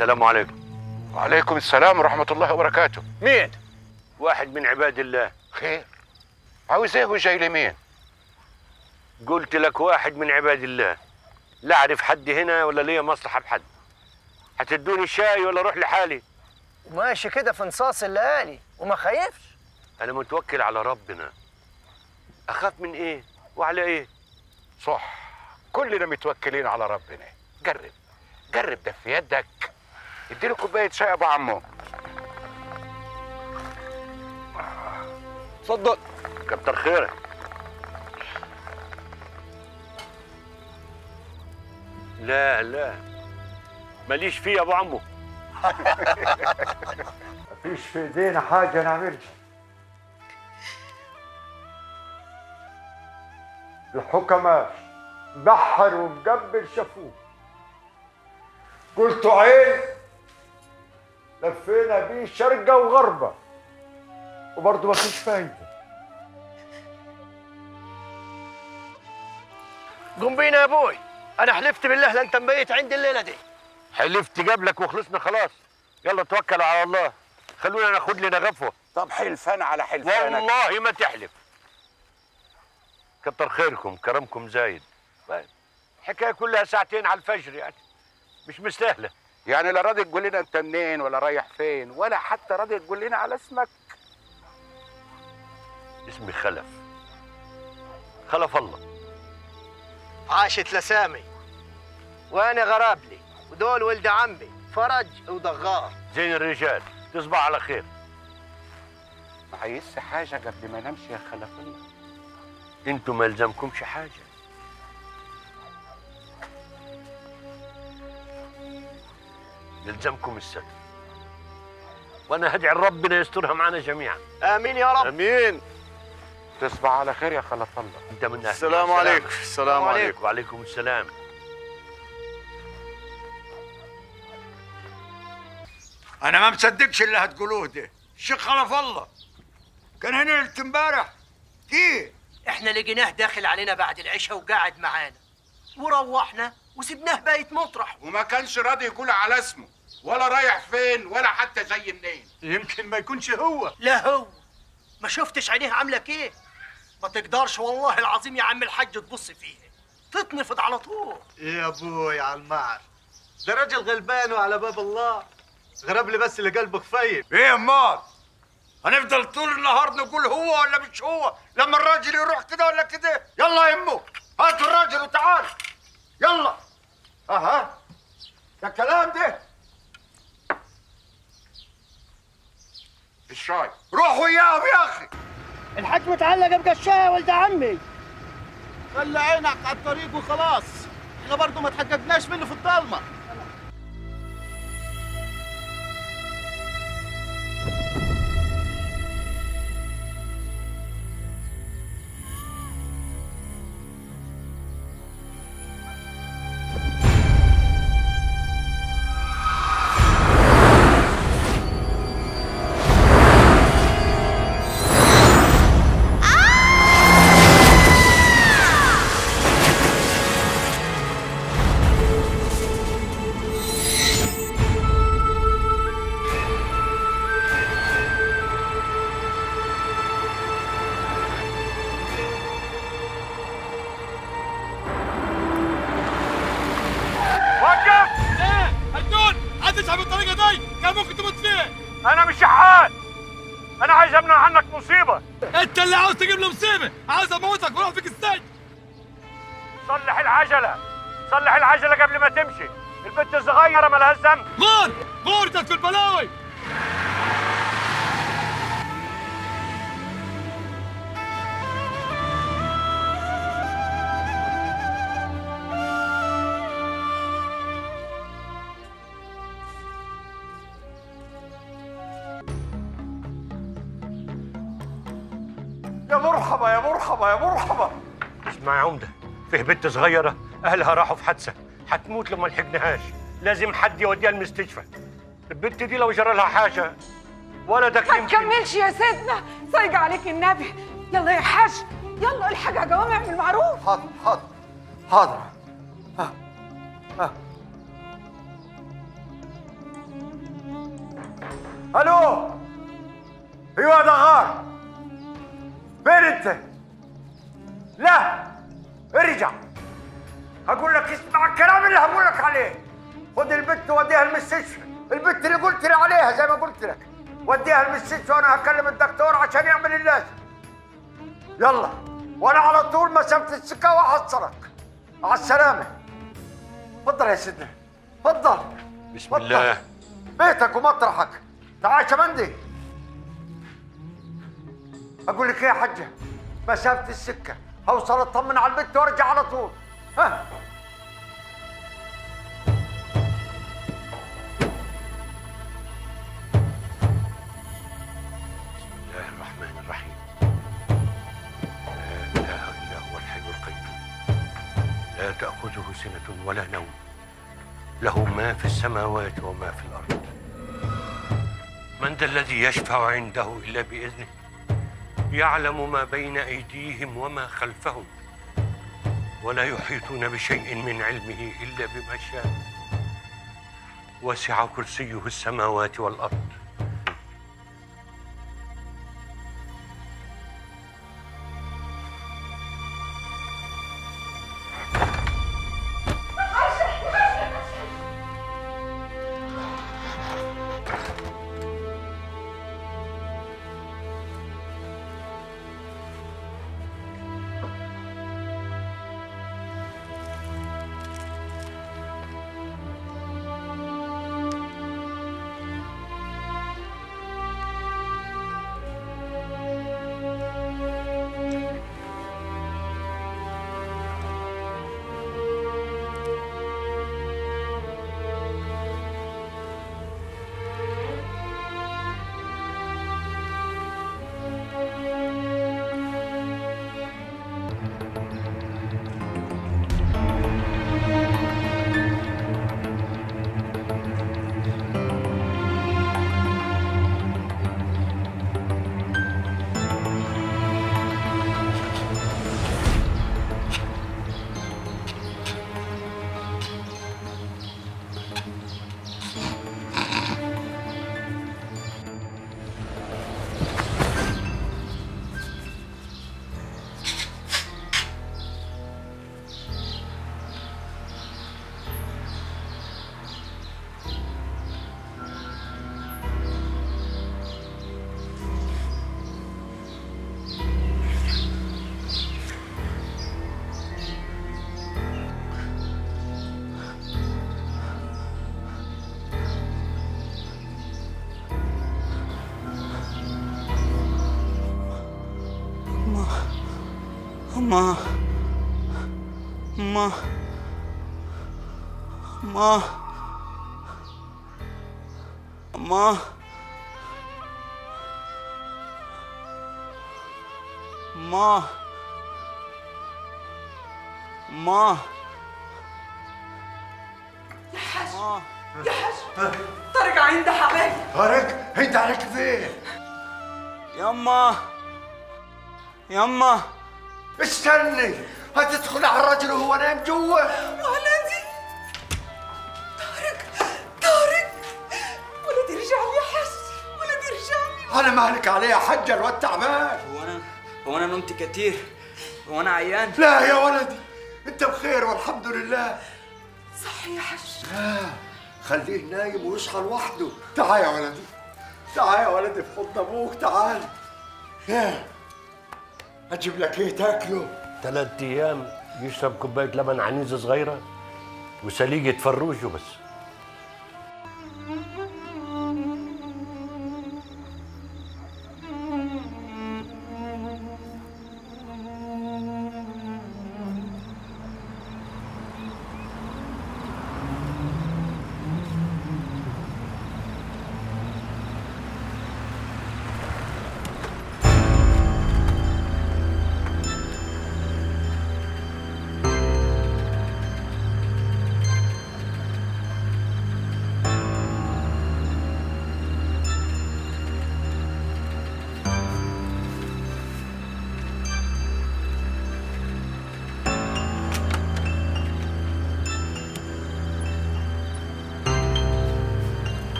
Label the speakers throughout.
Speaker 1: السلام عليكم.
Speaker 2: وعليكم السلام ورحمة الله وبركاته.
Speaker 1: مين؟ واحد من عباد الله.
Speaker 2: خير؟ عاوز ايه وجاي لمين؟
Speaker 1: قلت لك واحد من عباد الله. لا اعرف حد هنا ولا ليا مصلحة بحد. هتدوني شاي ولا اروح لحالي؟
Speaker 3: ماشي كده في نصاص الليالي وما خايفش؟
Speaker 1: انا متوكل على ربنا. اخاف من ايه وعلى ايه؟
Speaker 2: صح، كلنا متوكلين على ربنا. جرب جرب ده في يدك. اديله كوباية شاي يا ابو عمو.
Speaker 1: اتفضل. كتر خيرك. لا لا ماليش فيه يا ابو عمو.
Speaker 4: مفيش في ايدينا حاجه نعملها. الحكماء بحر ومجبل شافوه، قلتوا عين لفينا بيه شرقه وغربه وبرضه مفيش فايده.
Speaker 3: قوم بينا يا ابوي، انا حلفت بالله لا انت مبيت عندي الليله دي.
Speaker 1: حلفت قبلك وخلصنا خلاص. يلا توكلوا على الله، خلونا ناخد لنا غفوه.
Speaker 2: طب حلفان على حلفانك.
Speaker 1: والله ما تحلف. كتر خيركم، كرمكم زايد. الحكايه كلها ساعتين على الفجر، يعني مش مستاهله.
Speaker 2: يعني لا راضي تقول لنا انت منين ولا رايح فين، ولا حتى راضي تقول لنا على اسمك.
Speaker 1: اسمي خلف. خلف الله.
Speaker 3: عاشت لسامي وانا غرابلي، ودول ولد عمي فرج وضغار.
Speaker 1: زين الرجال، تصبح على خير.
Speaker 2: عايز حاجه قبل ما نمشي يا خلف الله؟
Speaker 1: انتوا ما يلزمكمش حاجه. يلزمكم الستر، وانا هدعي ربنا يسترها معنا جميعا.
Speaker 3: امين يا رب.
Speaker 1: امين.
Speaker 2: تصبح على خير يا خلف الله.
Speaker 1: انت من اهل.
Speaker 3: السلام عليكم.
Speaker 1: السلام عليكم. وعليكم السلام.
Speaker 5: أنا ما مصدقش اللي هتقولوه ده. الشيخ خلف الله كان هنا ليلة امبارح. كيف؟
Speaker 3: احنا لقيناه داخل علينا بعد العشاء وقاعد معانا، وروحنا وسبناه بايت مطرح.
Speaker 2: وما كانش راضي يقول على اسمه ولا رايح فين ولا حتى جاي منين.
Speaker 5: يمكن ما يكونش هو.
Speaker 3: لا هو. ما شفتش عينيه عامله كيف؟ ما تقدرش والله العظيم يا عم الحاج تبص فيه، تتنفض على طول.
Speaker 5: يا ابوي على المعر، ده راجل غلبان وعلى باب الله. غرب لي بس اللي قلبه خفيف. ايه امال؟ هنفضل طول النهار نقول هو ولا مش هو لما الراجل يروح كده ولا كده؟ يلا يا امه هاتوا الراجل وتعال. يلا. اها ده الكلام ده.
Speaker 2: الشاي.
Speaker 5: روح وياهم يا اخي.
Speaker 3: الحاج متعلق بقشايه يا ولد عمي.
Speaker 6: خلي عينك على الطريق وخلاص، احنا برضه ما تحققناش منه في الضلمه.
Speaker 1: انا مش شحات، انا عايز امنع عنك مصيبه.
Speaker 7: انت اللي عاوز تجيب له مصيبه، عاوز اموتك واروح فيك السجن.
Speaker 1: صلح العجله، صلح العجله قبل ما تمشي. البنت الصغيره مالهاش ذنب.
Speaker 7: غور غور تدخل بلاوي.
Speaker 5: يا مرحبا يا مرحبا يا مرحبا.
Speaker 1: اسمع يا عمده، فيه بنت صغيره اهلها راحوا في حادثه، هتموت لو ما لحقناهاش. لازم حد يوديها المستشفى. البنت دي لو جرى لها حاجه ولدك
Speaker 8: ما تكملش يا سيدنا، صايق عليك النبي. يلا يا حاج، يلا الحاج يا جوامع بالمعروف.
Speaker 4: حاضر حاضر حاضر. الو. ايوه دغار، فين انت؟ لا ارجع، هقول لك اسمع الكلام اللي هقول لك عليه. خد البت وديها المستشفى، البت اللي قلت لي عليها زي ما قلت لك، وديها المستشفى وانا هكلم الدكتور عشان يعمل اللازم. يلا، وانا على طول مسافه السكه وهحصلك. على السلامه. اتفضل يا سيدنا، اتفضل.
Speaker 1: بسم الله.
Speaker 4: بيتك ومطرحك. تعال يا شمندي. اقول لك ايه يا حجه، مسافه السكه هوصل اطمن على البيت وارجع على طول. ها
Speaker 1: بسم الله الرحمن الرحيم. لا اله الا هو الحي القيوم، لا تاخذه سنه ولا نوم، له ما في السماوات وما في الارض. من ذا الذي يشفع عنده الا باذنه، يعلم ما بين ايديهم وما خلفهم، ولا يحيطون بشيء من علمه الا بما شاء، وسع كرسيه السماوات والارض.
Speaker 9: أما أما أما أما أما أما
Speaker 8: يا حاج يا حاج، طارق عنده علي.
Speaker 4: طارق انت عليك فين؟
Speaker 9: يما يما
Speaker 4: استني، هتدخل على الرجل وهو نايم جوا؟
Speaker 8: ولدي طارق ولدي رجع لي يا حاج، ولدي رجع لي.
Speaker 4: انا مالك عليه يا حجه، الواد تعبان.
Speaker 9: هو انا نمت كتير؟ هو انا عيان؟
Speaker 4: لا يا ولدي، انت بخير والحمد لله.
Speaker 8: صح يا حاج.
Speaker 4: خليه نايم ويصحى لوحده. تعال يا ولدي، تعال يا ولدي في حضن ابوك، تعال. اجيب لك ايه تاكله؟
Speaker 1: 3 ايام يشرب كوبايه لبن عنيزه صغيره وسليقه فروج وبس.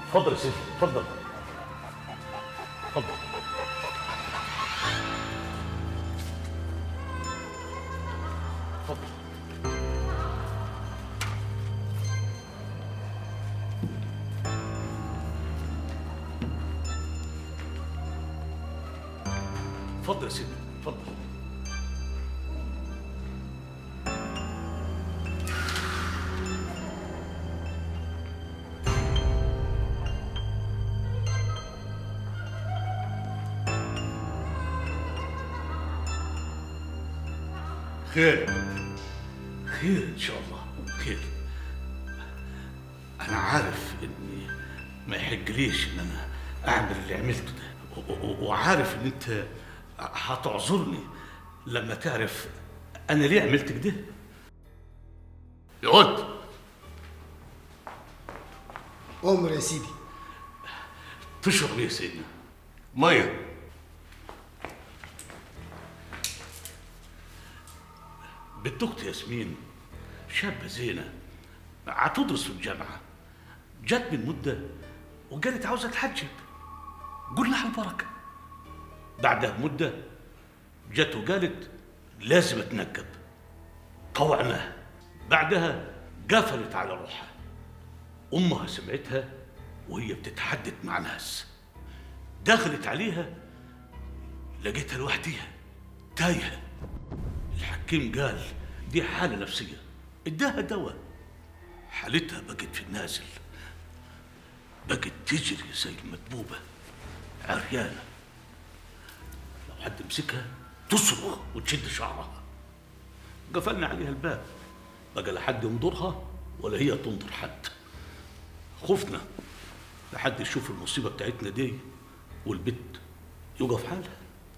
Speaker 10: اتفضل يا سيدي، اتفضل اتفضل. اتفضل. اتفضل يا سيدي، اتفضل.
Speaker 11: خير خير ان شاء الله خير. انا عارف اني ما يحقليش ان انا اعمل اللي عملته ده، وعارف ان انت هتعذرني لما تعرف انا ليه عملت كده. يقعد.
Speaker 12: امر يا سيدي.
Speaker 11: تشرب ايه يا سيدنا؟
Speaker 1: ميه.
Speaker 11: بنت اختي ياسمين شابه زينه هتدرس في الجامعه، جت من مده وقالت عاوزه تحجب، قول لها البركه. بعدها بمده جت وقالت لازم اتنقب، طوعناها. بعدها قفلت على روحها. امها سمعتها وهي بتتحدث مع ناس، دخلت عليها لقيتها لوحديها تايهه. الحكيم قال دي حالة نفسية، اداها دواء، حالتها بقت في النازل، بقت تجري زي المدبوبة عريانة، لو حد مسكها تصرخ وتشد شعرها. قفلنا عليها الباب، بقى لا حد ينظرها ولا هي تنظر حد. خفنا لحد يشوف المصيبة بتاعتنا دي والبت يوقف حالها.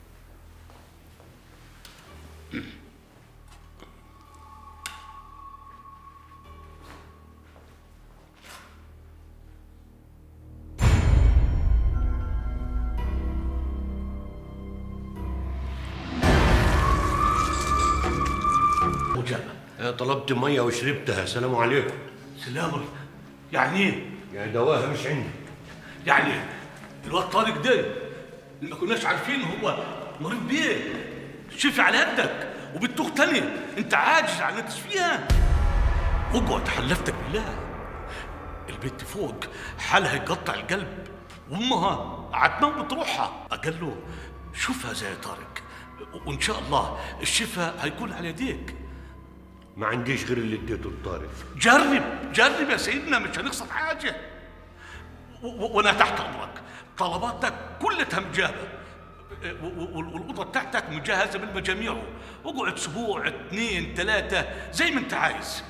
Speaker 1: طلبت ميه وشربتها. سلام عليكم.
Speaker 11: سلام. يعني ايه؟
Speaker 1: يعني دواها مش عندي.
Speaker 11: يعني الواد طارق ده اللي ما كناش عارفين هو مريض بيه شفي على قدك وبنت تاني انت عاجز عن انك تشفيها. اقعد حلفتك بالله، البنت فوق حالها يقطع القلب وامها هتموت روحها. قال له شوفها زي طارق وان شاء الله الشفاء هيكون على يديك.
Speaker 1: ما عنديش غير اللي اديته لطارق.
Speaker 11: جرب يا سيدنا، مش هنخسر حاجه. وانا تحت امرك، طلباتك كلها مجابه، والاوضه بتاعتك مجهزه بالمجاميع. اقعد اسبوع 2 3 زي ما انت عايز.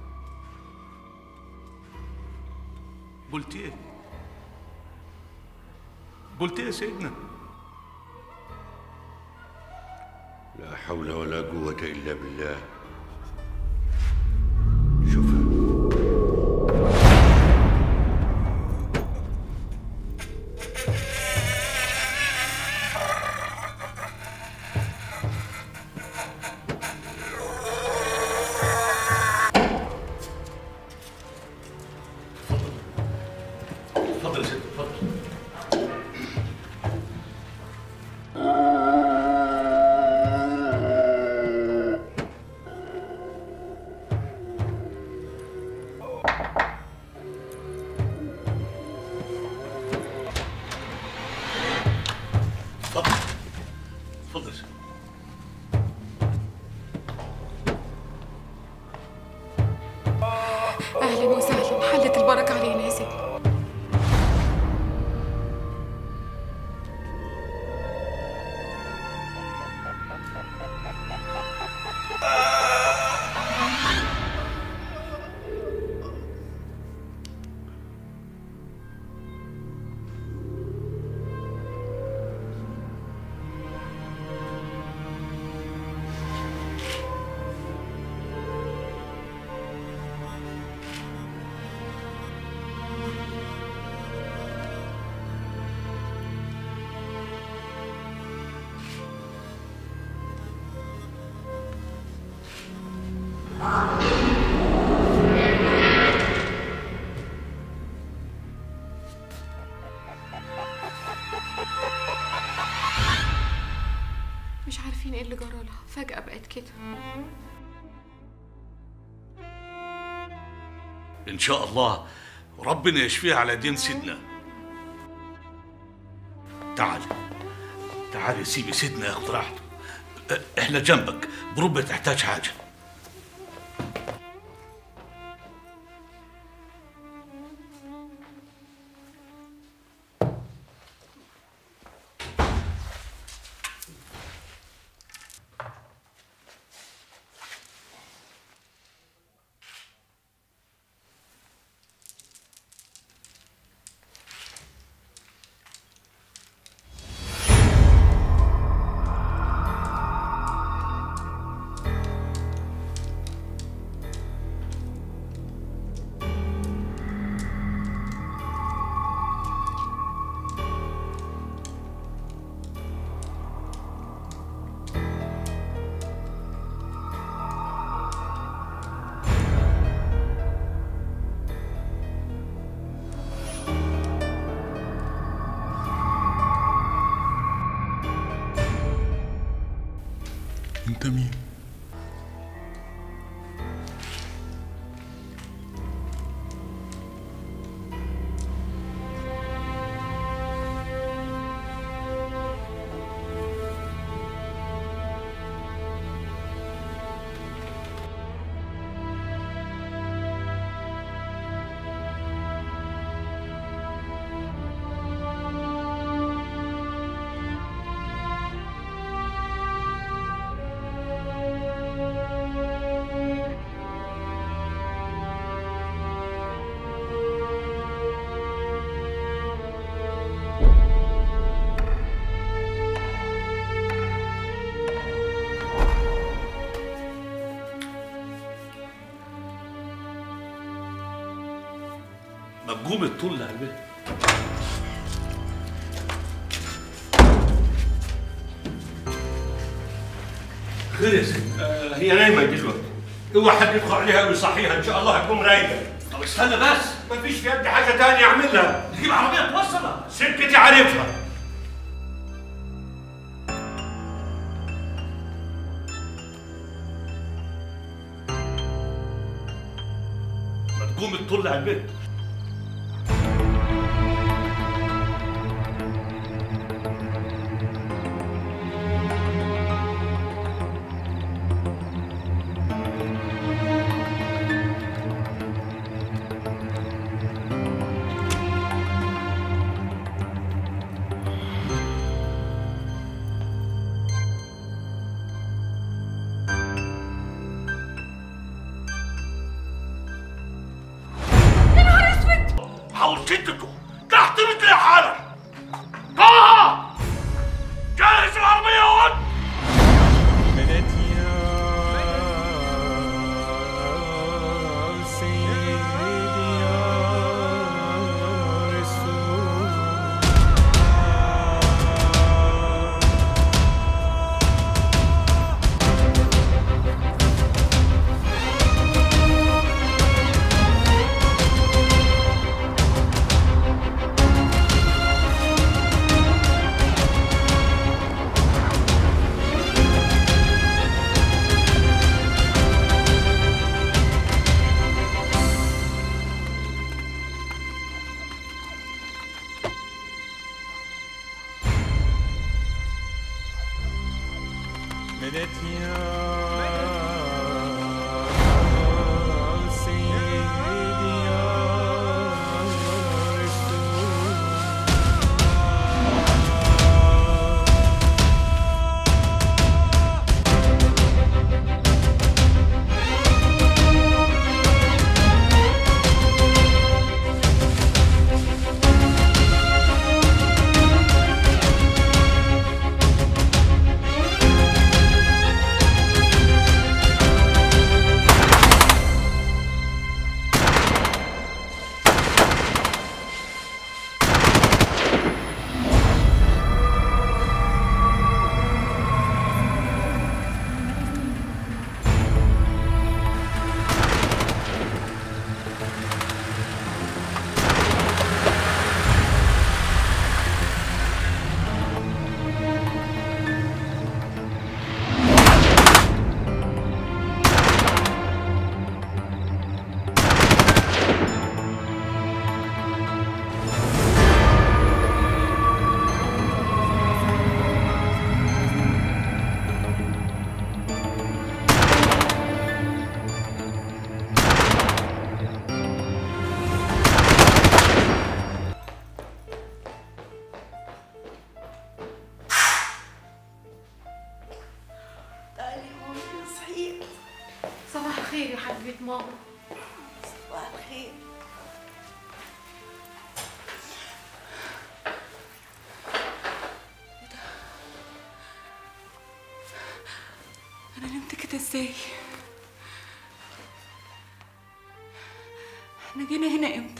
Speaker 11: قلت ايه؟ قلت ايه يا سيدنا؟
Speaker 1: لا حول ولا قوة إلا بالله.
Speaker 8: اهلا وسهلا، حلت البركه علينا يا سيدي. اللي جرالها، فجأة بقت كده.
Speaker 11: ان شاء الله ربنا يشفيها على دين سيدنا. تعالي سيبي سيدنا ياخد راحته، احنا جنبك بربع تحتاج حاجه.
Speaker 10: انت مين؟
Speaker 11: مجوم الطول يا قلبي.
Speaker 1: خير يا سيدي. هي نايمه دلوقتي، اوعى حد يدخل عليها ويصحيها، ان شاء الله هتكون رايقه.
Speaker 11: طب استنى بس،
Speaker 1: مفيش في يدي حاجه تانية اعملها.
Speaker 11: نجيب عربيه توصلها.
Speaker 1: سكتي عارفها.
Speaker 11: مجوم الطول يا قلبي. حاول تشدته تحت رجلي حالك. طه جهز العربية يا ولد.
Speaker 13: حبيبة ماما. صباح الخير. أنا نمت كده إزاي؟ إحنا جينا هنا إمتى؟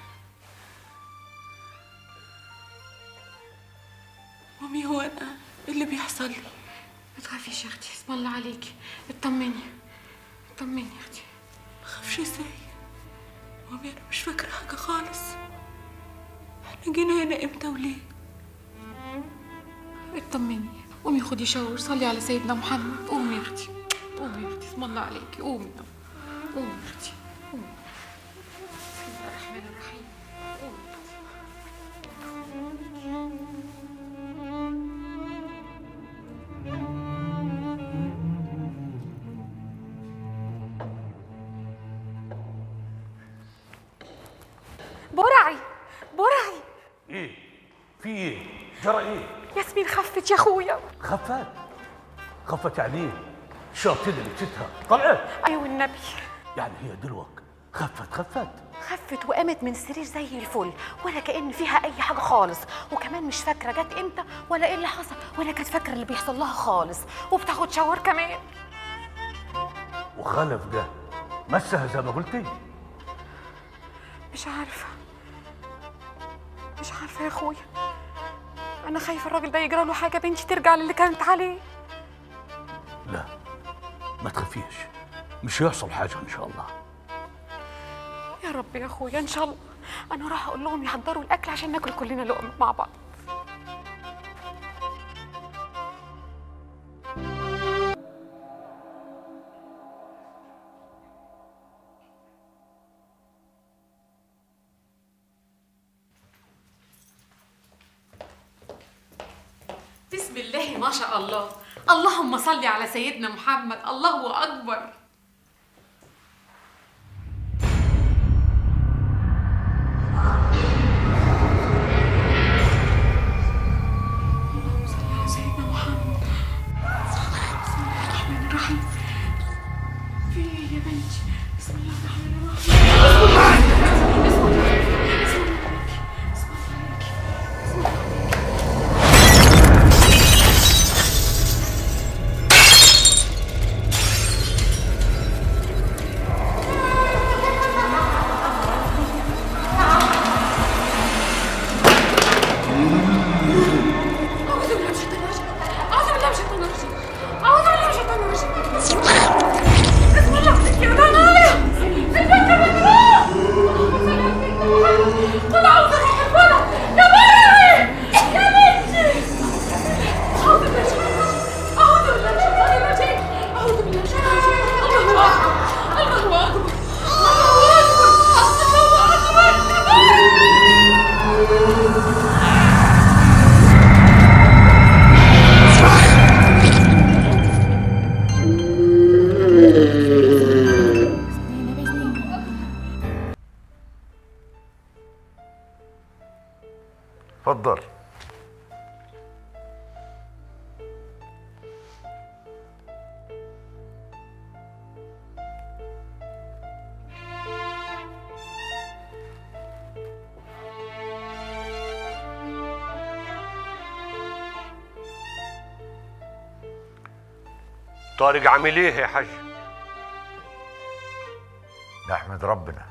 Speaker 13: مامي هو أنا إيه اللي بيحصل لي؟
Speaker 14: ما تخافيش يا اختي، اسم الله عليكي، اطمني اطمني يا اختي.
Speaker 13: ما اخافش ازاي؟ مامي انا مش فاكره حاجه خالص. احنا جينا هنا امتى وليه؟
Speaker 14: اطمني، قومي خدي شاور، صلي على سيدنا محمد. قومي يا اختي، قومي يا اختي، اسم الله عليكي، قومي قومي يا اختي، قومي. بسم الله الرحمن الرحيم، قومي يا اختي. برعي برعي.
Speaker 11: ايه في ايه؟ جرى ايه؟
Speaker 14: ياسمين خفت يا اخويا.
Speaker 11: خفت يعني ايه؟ الشياطين اللي بتتها طلعت؟
Speaker 14: ايوه النبي.
Speaker 11: يعني هي دلوقتي خفت
Speaker 15: وقامت من السرير زي الفل، ولا كأن فيها أي حاجة خالص، وكمان مش فاكرة جت إمتى ولا إيه اللي حصل، ولا كانت فاكرة اللي بيحصل لها خالص، وبتاخد شاور كمان.
Speaker 11: وخلف ده مسها زي ما قلتي؟
Speaker 14: مش عارفة يا اخويا، أنا خايفة الراجل ده يجرى له حاجة، بنتي ترجع للي كانت عليه.
Speaker 11: لا ما تخافيش، مش هيحصل حاجة إن شاء الله.
Speaker 14: يا رب يا اخويا ان شاء الله. انا راح اقول لهم يحضروا الاكل عشان ناكل كلنا لقمه مع بعض. بسم الله ما شاء الله، اللهم صل على سيدنا محمد، الله اكبر.
Speaker 4: اتفضل.
Speaker 1: طارق عامل ايه يا حاج؟
Speaker 4: نحمد ربنا.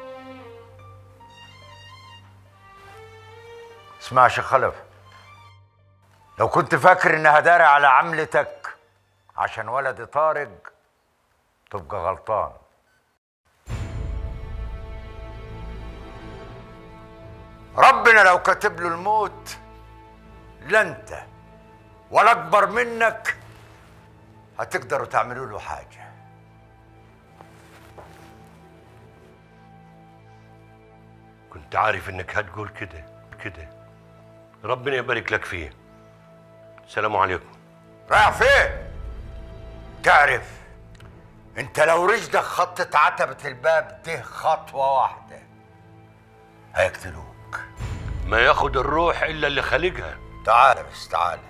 Speaker 4: اسمع يا شيخ خلف، لو كنت فاكر اني هداري على عملتك عشان ولدي طارق تبقى غلطان. ربنا لو كاتب له الموت لا انت ولا اكبر منك هتقدروا تعملوا له حاجه.
Speaker 1: كنت عارف انك هتقول كده. ربنا يبارك لك فيه. السلام عليكم.
Speaker 4: رايح فين؟ تعرف انت لو رجلك خطت عتبة الباب ده خطوة واحدة هيقتلوك.
Speaker 1: ما ياخد الروح الا اللي خالقها.
Speaker 4: تعال بس تعال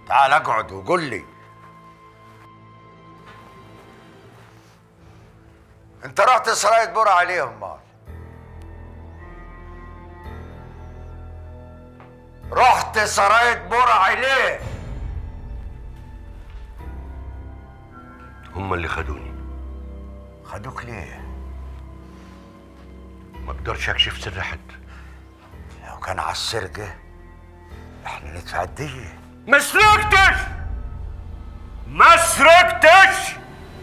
Speaker 4: اقعد وقول لي انت رحت سراية بور عليهم مال؟ رحت سراية بور عليه؟
Speaker 1: هم اللي خدوني.
Speaker 4: خدوك ليه؟
Speaker 1: ما اقدرش اكشف سر حد.
Speaker 4: لو كان على السرقة احنا ندفع الدية.
Speaker 1: ما سرقتش، ما سرقتش.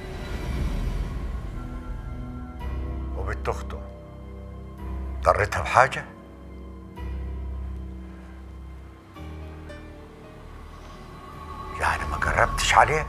Speaker 4: وبنت اخته ضرتها بحاجة؟ يعني ما قربتش عليه؟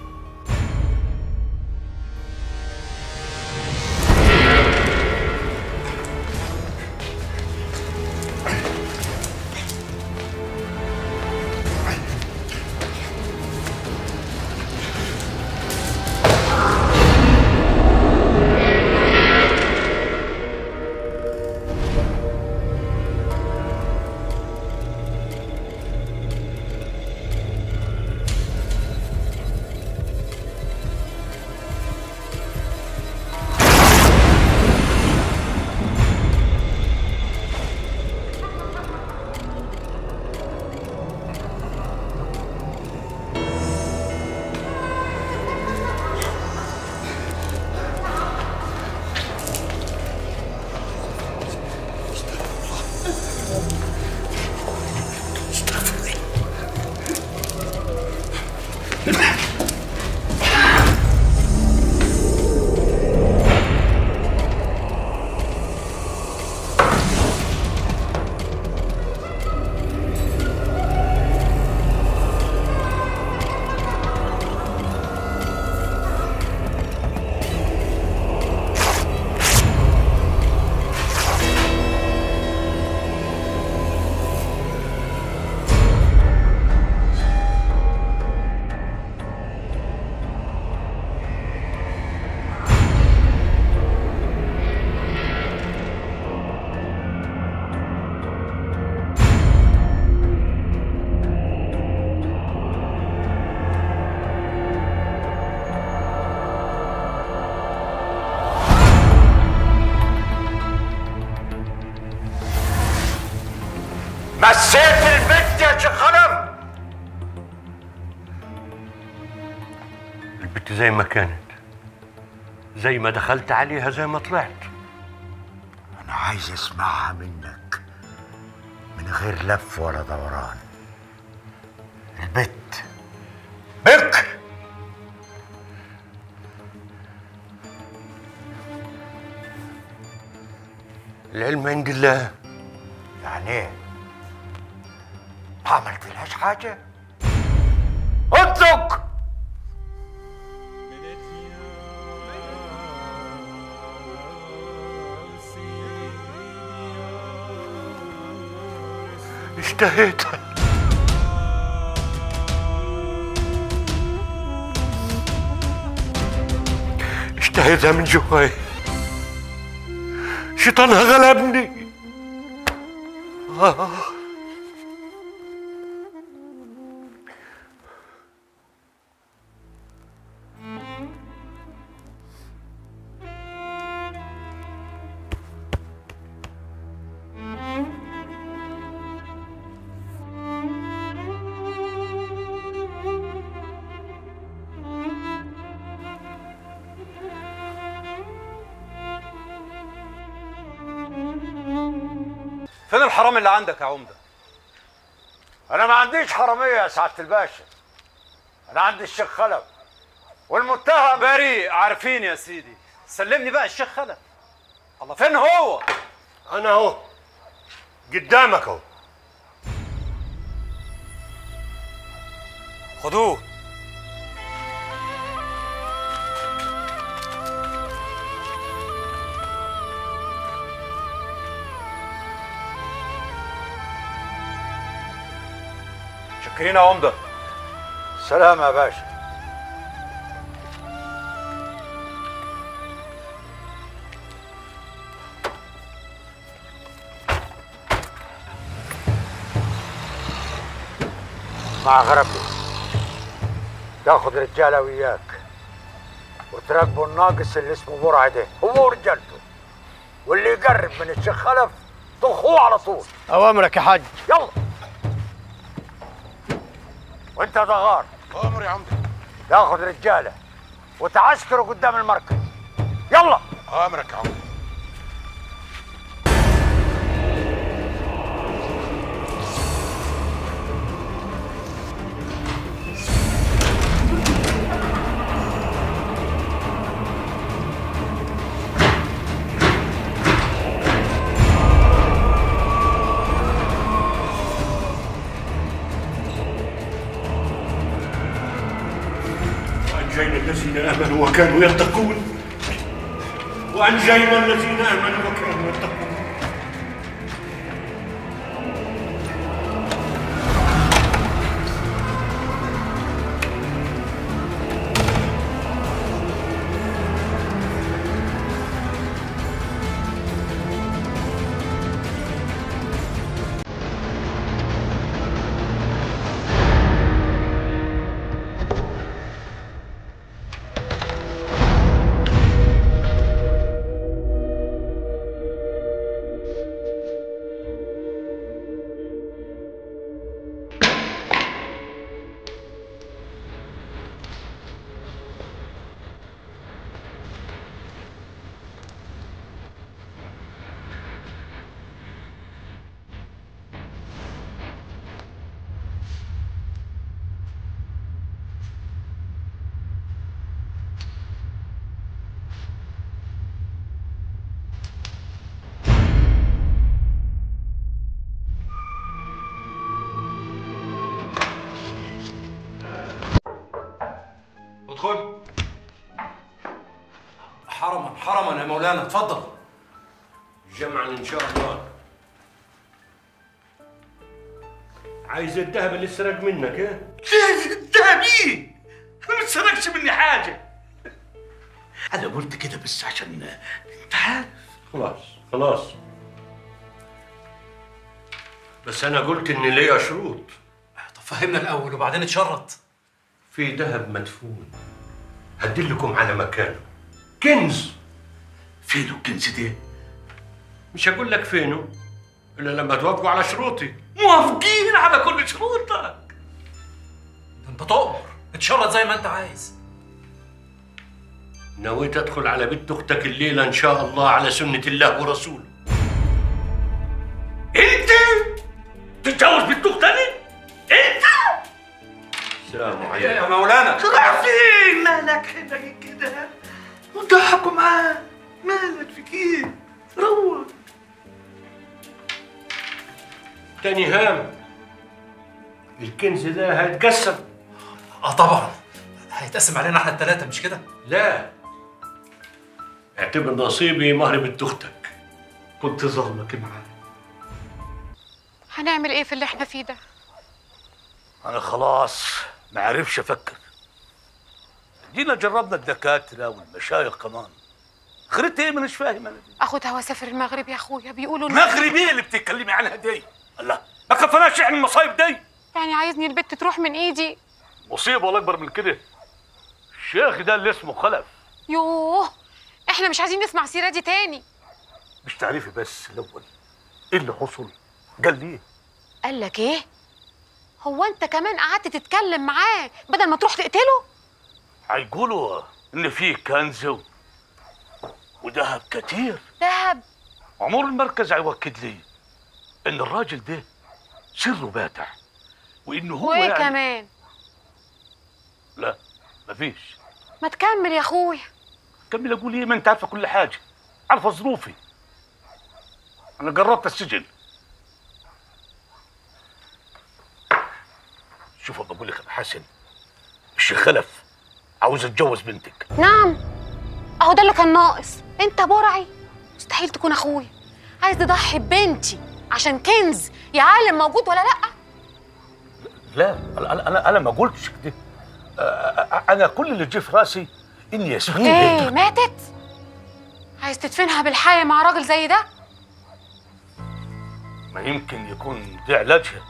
Speaker 4: مسيت البت يا شيخ خلف.
Speaker 1: البت زي ما كانت، زي ما دخلت عليها زي ما طلعت.
Speaker 4: انا عايز اسمعها منك من غير لف ولا دوران. البت بك
Speaker 1: العلم عند الله.
Speaker 4: يعني ايه؟ ما عملتلهاش حاجة؟ انطق.
Speaker 1: اشتهيتها، اشتهيتها من جواي. شيطانها غلبني.
Speaker 5: فين الحرام اللي عندك يا عمده؟
Speaker 4: انا ما عنديش حراميه يا سعاده الباشا، انا عندي الشيخ خلف والمتهم
Speaker 5: بريء. عارفين يا سيدي، سلمني بقى الشيخ خلف. الله، فين هو؟
Speaker 1: انا اهو قدامك اهو.
Speaker 5: خدوه. شكرين يا عمده.
Speaker 4: سلام يا باشا. مع غربي تاخذ رجاله وياك تراقبوا الناقص اللي اسمه برعه ده هو ورجالته، واللي يقرب من الشيخ خلف طخوه على طول.
Speaker 3: اوامرك يا حاج.
Speaker 4: يلا. وانت يا دغار.
Speaker 2: امر يا عمدة.
Speaker 4: تاخذ رجاله وتعسكروا قدام المركز. يلا.
Speaker 2: امرك يا عمدة.
Speaker 1: وأنجينا الذين آمنوا وكانوا يتقون. وأنجينا الذين آمنوا وكانوا يتقون.
Speaker 11: ادخل. حرما حرما يا مولانا، اتفضل.
Speaker 1: جمعا ان شاء الله. عايز الذهب اللي سرق منك ايه؟
Speaker 11: الذهب ايه؟ انا ما سرقش مني حاجه. انا قلت كده بس عشان انت عارف.
Speaker 1: خلاص خلاص. بس انا قلت ان ليا شروط.
Speaker 11: طب فهمنا الاول وبعدين اتشرط.
Speaker 1: في ذهب مدفون هدلكم على مكانه، كنز.
Speaker 11: فينه الكنز ده؟
Speaker 1: مش هقول لك فينه الا لما توافقوا على شروطي.
Speaker 11: موافقين على كل شروطك. انت تؤمر، اتشرط زي ما انت عايز.
Speaker 1: نويت ادخل على بنت اختك الليله ان شاء الله على سنه الله ورسوله.
Speaker 11: انت تتجوز بنت اختك؟ انت؟
Speaker 1: السلام عليكم
Speaker 11: يا مولانا. رايح فين؟ مالك هنا كده؟ وضحكوا معاه، مالك في ايه؟ روح.
Speaker 1: تاني هام، الكنز ده هيتقسم.
Speaker 11: طبعا هيتقسم علينا احنا الثلاثه مش كده؟
Speaker 1: لا، اعتبر نصيبي مهر بنت اختك.
Speaker 11: كنت ظلمك معاه.
Speaker 14: هنعمل ايه في اللي احنا فيه ده؟
Speaker 11: انا خلاص ما عرفش افكر. جينا جربنا الدكاتره والمشايخ كمان. خريت ايه؟ مانيش فاهم انا دي.
Speaker 14: اخدها واسافر المغرب يا اخويا، بيقولوا
Speaker 11: المغرب ايه اللي بتتكلمي عنها دي؟ الله، ما كفناش احنا المصايب دي.
Speaker 14: يعني عايزني البت تروح من ايدي؟
Speaker 11: مصيبه ولا اكبر من كده. الشيخ ده اللي اسمه خلف.
Speaker 14: يوه، احنا مش عايزين نسمع السيره دي تاني.
Speaker 11: مش تعرفي بس الاول ايه اللي حصل؟ قال لي ايه؟
Speaker 14: قال لك ايه؟ هو انت كمان قعدت تتكلم معاه بدل ما تروح تقتله؟
Speaker 11: هيقولوا ان فيه كنز وذهب كتير.
Speaker 14: ذهب؟
Speaker 11: عمور المركز هيوكد لي ان الراجل ده سره باتع، وانه هو
Speaker 14: وايه
Speaker 11: يعني
Speaker 14: كمان؟
Speaker 11: لا مفيش.
Speaker 14: ما تكمل يا اخويا.
Speaker 11: كمل اقول ايه؟ ما انت عارفه كل حاجه، عارفه ظروفي. انا جربت السجن. شوف بقول لك يا حسن، الشيخ خلف عاوز اتجوز بنتك.
Speaker 14: نعم، اهو ده اللي كان ناقص. انت برعي، مستحيل تكون اخويا. عايز تضحي ببنتي عشان كنز يا عالم موجود ولا لا؟
Speaker 11: لا انا ما قلتش كده. انا كل اللي جه في راسي ان ياسمين
Speaker 14: ايه ماتت؟ عايز تدفنها بالحياه مع راجل زي ده؟
Speaker 11: ما يمكن يكون ده علاجها.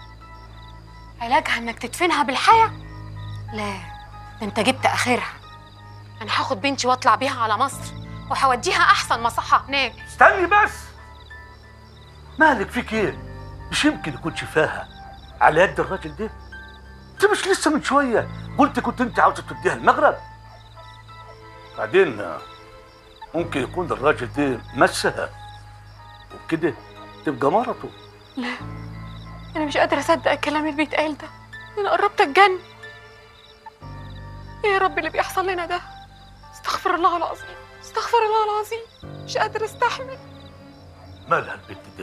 Speaker 14: علاجها انك تدفنها بالحياه؟ لا، ده انت جبت اخرها.
Speaker 15: انا هاخد بنتي واطلع بيها على مصر وهوديها احسن مصحه هناك.
Speaker 11: استني بس، مالك فيك ايه؟ مش يمكن يكون شفاها على يد الراجل ده؟ انت مش لسه من شويه قلت كنت انت عاوزه توديها المغرب؟ بعدين ممكن يكون الراجل ده مسها وبكده تبقى مرته.
Speaker 14: لا، انا مش قادره اصدق الكلام اللي بيتقال ده. انا قربت اتجنن. ايه يا رب اللي بيحصل لنا ده؟ استغفر الله العظيم، استغفر الله العظيم، مش قادره استحمل.
Speaker 11: مالها البنت دي؟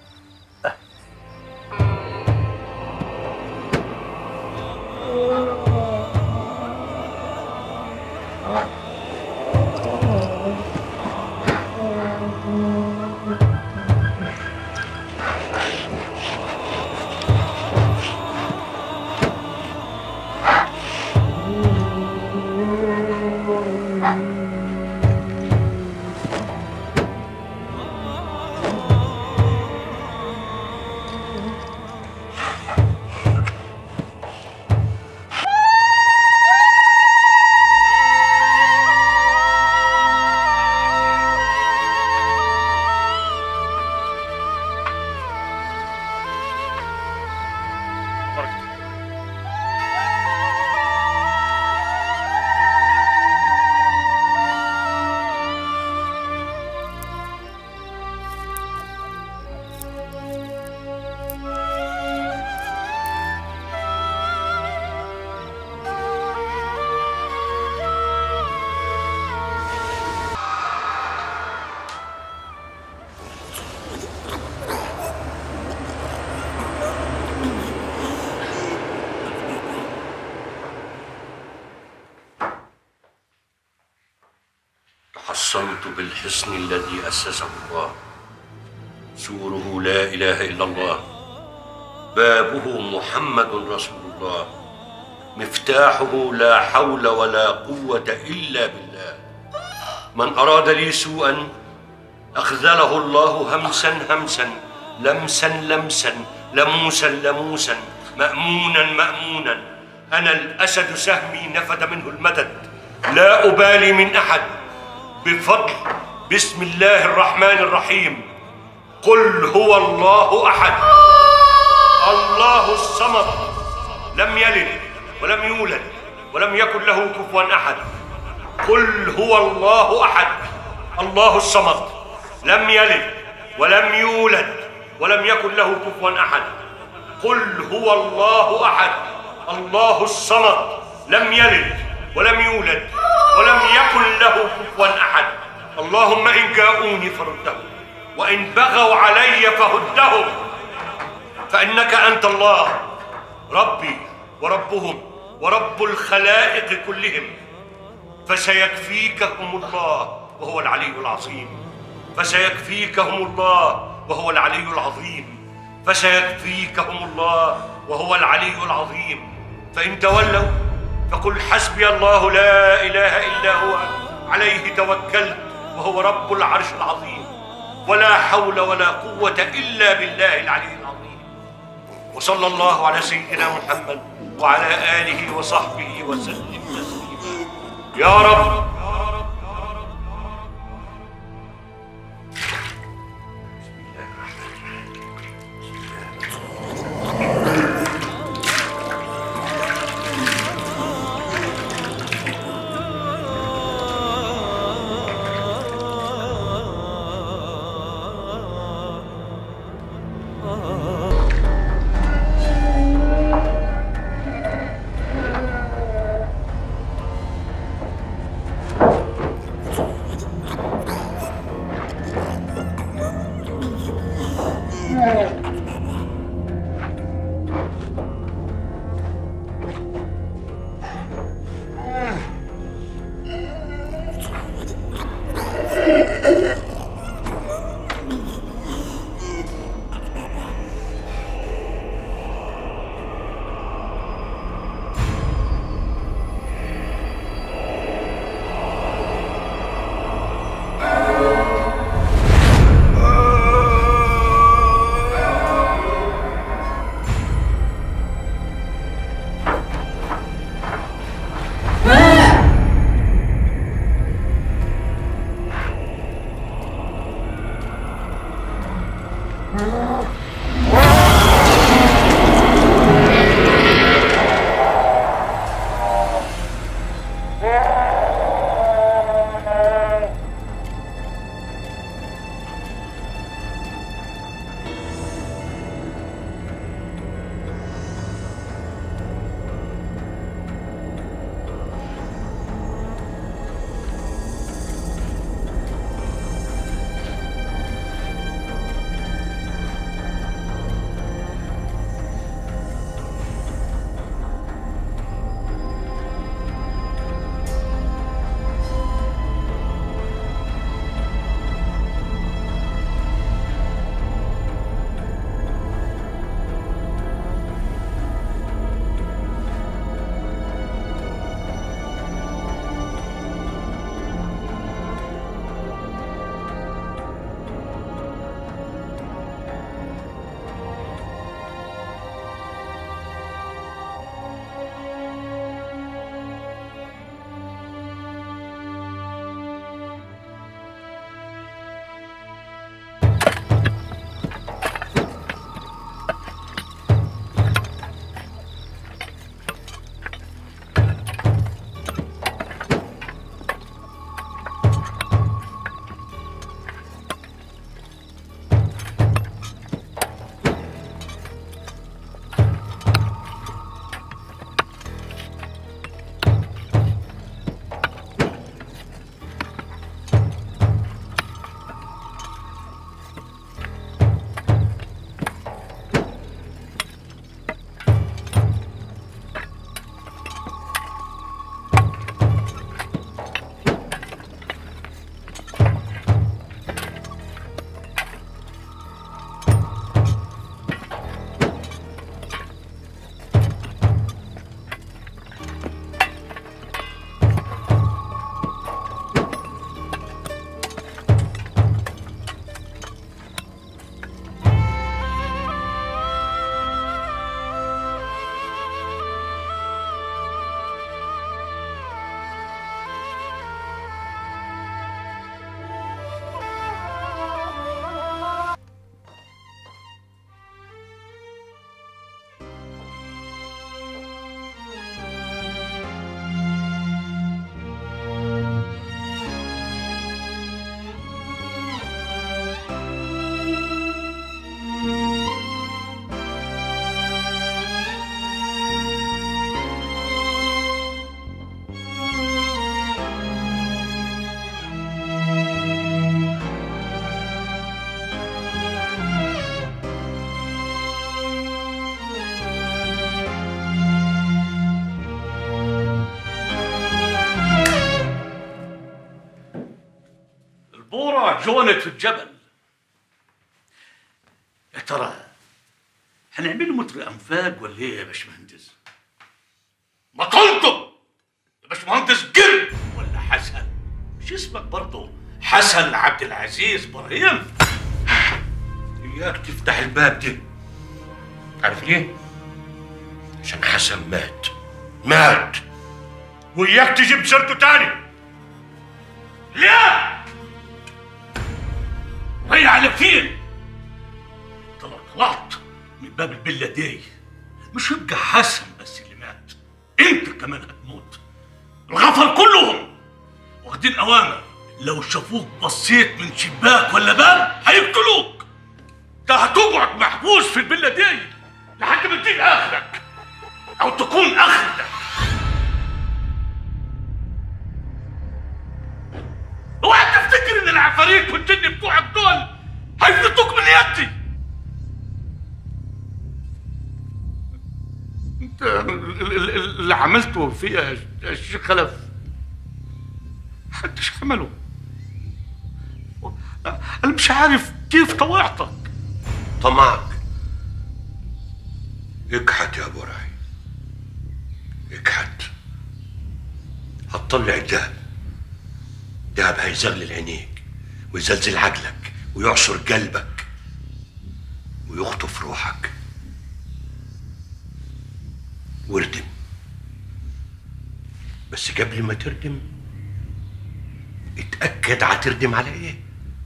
Speaker 1: تحصنت بالحصن الذي أسسه الله، سوره لا إله إلا الله، بابه محمد رسول الله، مفتاحه لا حول ولا قوة إلا بالله. من أراد لي سوءا أخذله الله همسا همسا، لمسا لمسا، لموسا لموسا، مأمونا مأمونا. أنا الأسد سهمي نفد منه المدد، لا أبالي من أحد. بفضل بسم الله الرحمن الرحيم. قل هو الله أحد الله الصمد، لم يلد ولم يولد ولم يكن له كفوا أحد. قل هو الله أحد الله الصمد، لم يلد ولم يولد ولم يكن له كفوا أحد. قل هو الله أحد الله الصمد، لم يلد ولم يولد ولم يكن له كفوا أحد. اللهم إن جاءوني فردهم، وإن بغوا علي فهدهم، فإنك أنت الله ربي وربهم ورب الخلائق كلهم. فسيكفيكهم الله وهو العلي العظيم، فسيكفيكهم الله وهو العلي العظيم، فسيكفيكهم الله وهو العلي العظيم. فإن تولوا فقل حسبي الله لا إله إلا هو عليه توكلت وهو رب العرش العظيم، ولا حول ولا قوة إلا بالله العلي العظيم. وصلى الله على سيدنا محمد وعلى آله وصحبه وسلم تسليما. يا رب
Speaker 11: جونت في الجبل. يا ترى هنعمله متر انفاق ولا ايه يا باشمهندس؟ ما كنتم يا باشمهندس قرد ولا حسن؟ مش اسمك برضه حسن عبد العزيز ابراهيم؟ اياك تفتح الباب ده. عارف ليه؟ عشان حسن مات وإياك تجيب سيرته تاني. ليه؟ ريح على فين؟ طلعت من باب الفيلا دي. مش يبقى حسن بس اللي مات، انت كمان هتموت. الغفر كلهم واخدين اوامر، لو شافوك بصيت من شباك ولا باب هيقتلوك. ده هتقعد محبوس في الفيلا دي لحد ما تجيب اخرك او تكون اخرك. اوعى تفتكر ان العفاريت والجن بتوعك دول هيفلتوك من يدي. انت اللي عملته فيها يا الشيخ خلف محدش عمله. انا مش عارف كيف طوعتك.
Speaker 1: طمعك اكحت يا ابو راعي، اكحت. هتطلع الدهب هيزغلل عينيك ويزلزل عقلك ويعصر قلبك ويخطف روحك. واردم، بس قبل ما تردم اتأكد هتردم على ايه،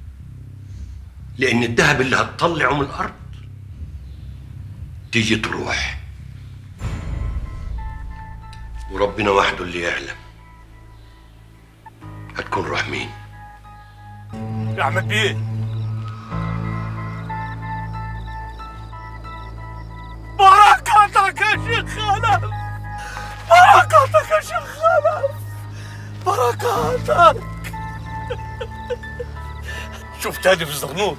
Speaker 1: لأن الذهب اللي هتطلعه من الأرض تيجي تروح، وربنا وحده اللي يعلم هتكون روح مين.
Speaker 11: يا أحمد بيه، بركاتك يا شيخ خلف، بركاتك يا شيخ خلف، بركاتك. شوف تاني في الزغنوط.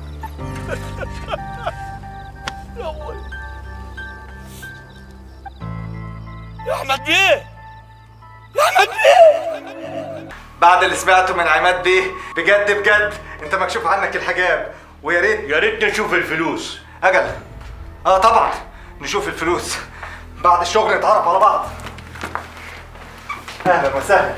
Speaker 11: يا ابوي يا احمد بيه، يا احمد بيه.
Speaker 16: بعد اللي سمعته من عماد بيه بجد بجد انت مكشوف عنك الحجاب، ويا ريت
Speaker 1: نشوف الفلوس.
Speaker 16: اجل طبعا نشوف الفلوس بعد الشغل، نتعرف على بعض. اهلا وسهلا.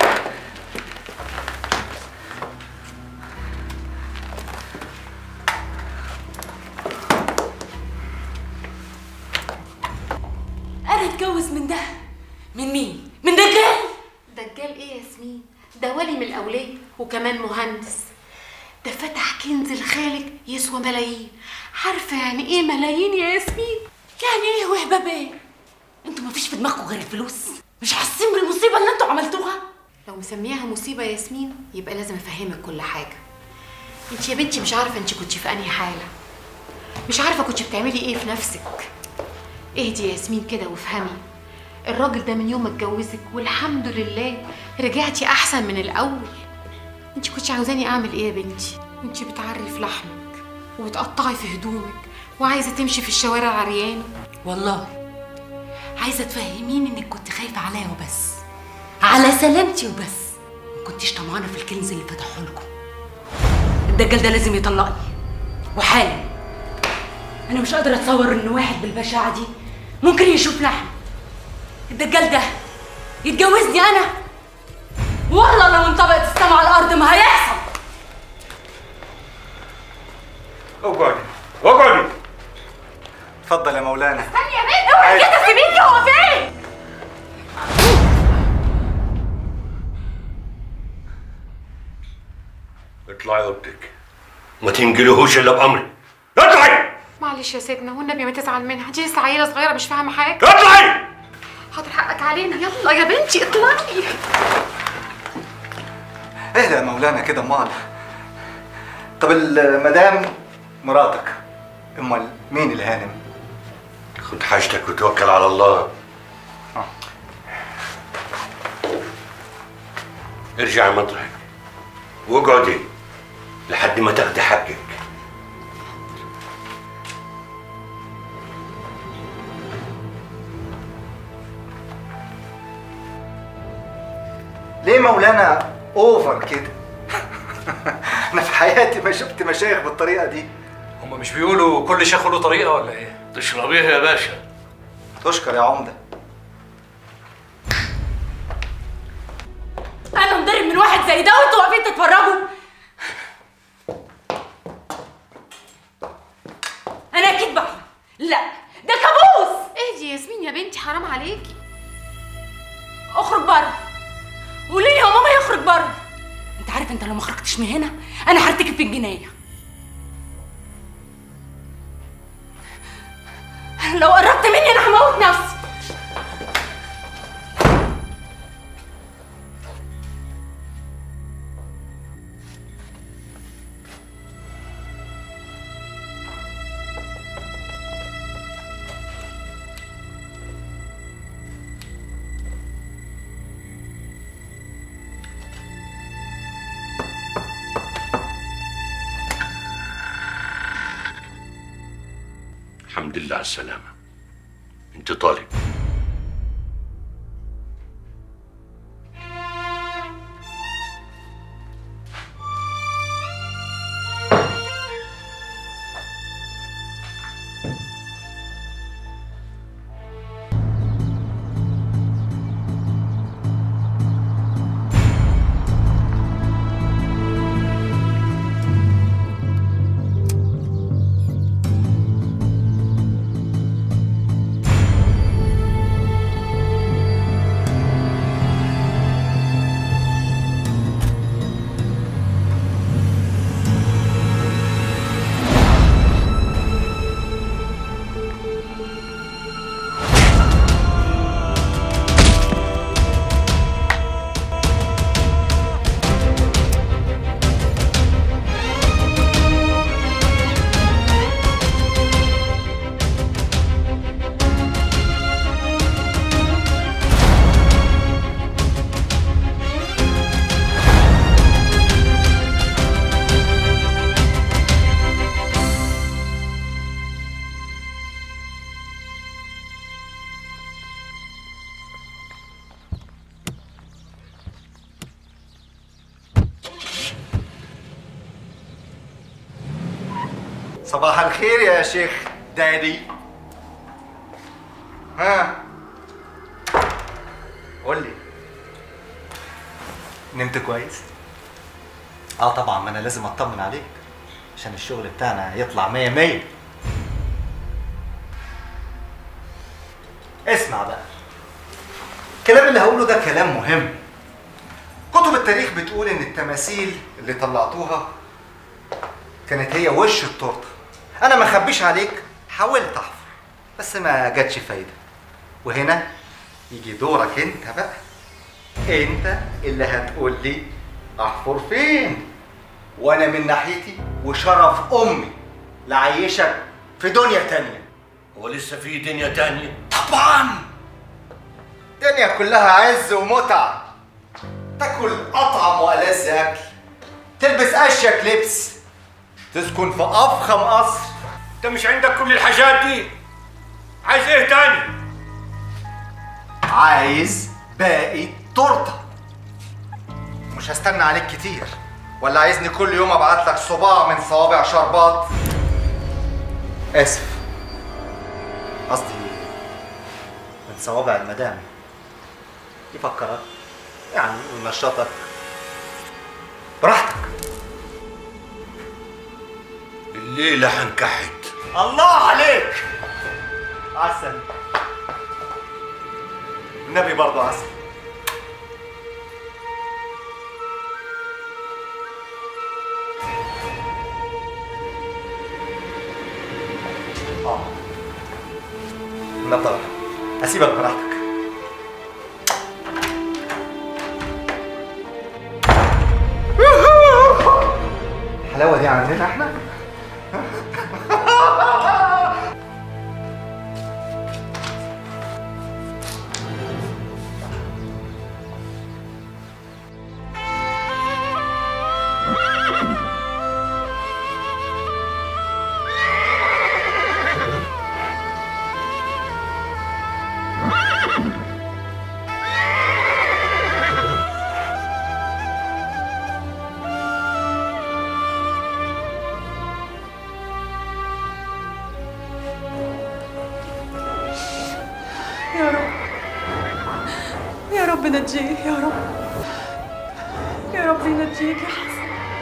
Speaker 15: انا اتجوز من ده؟ من مين؟ من دجال؟
Speaker 17: دجال ايه يا ياسمين؟ ده ولي من الاولياء وكمان مهندس. ده فتح كنز لخالك يسوى ملايين. عارفه يعني ايه ملايين يا ياسمين؟
Speaker 15: يعني ايه وهباب ايه؟ انتوا مفيش في دماغكم غير الفلوس؟ مش حاسين بالمصيبه اللي انتوا عملتوها؟
Speaker 17: لو مسمياها مصيبه يا ياسمين يبقى لازم افهمك كل حاجه. انت يا بنتي مش عارفه انت كنتي في انهي حاله، مش عارفه كنتي بتعملي ايه في نفسك. اهدي يا ياسمين كده وافهمي، الراجل ده من يوم ما اتجوزك والحمد لله رجعتي احسن من الاول. انت كنتي عاوزاني اعمل ايه يا بنتي؟ انت بتعري في لحمك وبتقطعي في هدومك وعايزه تمشي في الشوارع عريانه.
Speaker 15: والله عايزه تفهميني انك كنت خايفه عليا وبس، على سلامتي وبس، ما كنتيش طمعانه في الكنز اللي فتحه لكم. الدجال ده لازم يطلقني وحالا. انا مش قادره اتصور ان واحد بالبشاعه دي ممكن يشوف لحم. الدجال ده يتجوزني انا؟ والله لو انطبقت السما على الارض ما هيحصل.
Speaker 16: اقعدي. اتفضل يا مولانا.
Speaker 15: استني يا بنت، اوعي كده سيبيني. هو فين؟
Speaker 1: اطلعي اوضتك وما تنجلهوش الا بامري. اطلعي.
Speaker 8: معلش يا سيدنا والنبي ما تزعل منها، دي لسه عيله صغيره مش فاهمه حاجه.
Speaker 1: اطلعي.
Speaker 8: حاضر حقك علينا، يلا يا بنتي اطلعي.
Speaker 16: اهدى يا مولانا كده امال. طب المدام مراتك، امال مين الهانم؟
Speaker 1: خد حاجتك وتوكل على الله. ارجعي مطرحك واقعدي لحد ما تاخدي حقك.
Speaker 16: ليه مولانا اوفر كده؟ انا في حياتي ما شفت مشايخ بالطريقه دي.
Speaker 18: هما مش بيقولوا كل شيخ له طريقه ولا ايه؟
Speaker 11: تشربيها يا باشا.
Speaker 16: تشكر يا عمده.
Speaker 15: انا مضرب من واحد زي ده وانتوا واقفين تتفرجوا؟ انا اكيد بحلم. لا ده كابوس.
Speaker 17: اهدي يا ياسمين يا بنتي، حرام عليكي.
Speaker 15: اخرج بره. قولي لي يا ماما يخرج بره. انت عارف انت لو ما خرجتش من هنا انا هرتكب في الجنايه. لو قربت مني انا هموت نفسي.
Speaker 1: الحمد لله على السلامة. انت طالب.
Speaker 16: صباح الخير يا شيخ دادي. ها قول لي، نمت كويس؟ طبعا، ما انا لازم اطمن عليك عشان الشغل بتاعنا يطلع 100 100. اسمع بقى، الكلام اللي هقوله ده كلام مهم. كتب التاريخ بتقول ان التماثيل اللي طلعتوها كانت هي وش التورته. انا ما اخبيش عليك، حاولت احفر بس ما جاتش فايده. وهنا يجي دورك انت بقى، انت اللي هتقول لي احفر فين، وانا من ناحيتي وشرف امي لعيشك في دنيا تانية.
Speaker 1: هو لسه في دنيا تانية؟
Speaker 16: طبعا، دنيا كلها عز ومتعه، تاكل اطعم والذ اكل، تلبس اشيك لبس، تسكن في افخم قصر.
Speaker 1: انت مش عندك كل الحاجات دي؟ عايز ايه تاني؟
Speaker 16: عايز باقي التورته. مش هستنى عليك كتير، ولا عايزني كل يوم ابعت لك صباع من صوابع شربات؟ اسف، قصدي من صوابع المدام. يفكرك يعني ينشطك براحتك.
Speaker 1: الليلة هنكحت.
Speaker 16: الله عليك، عسل. النبي برضه عسل. نطلع، اسيبك براحتك. الحلاوه دي عندنا احنا.
Speaker 13: يا رب يا رب نجيه يا رب، يا رب ينجيك يا حسن.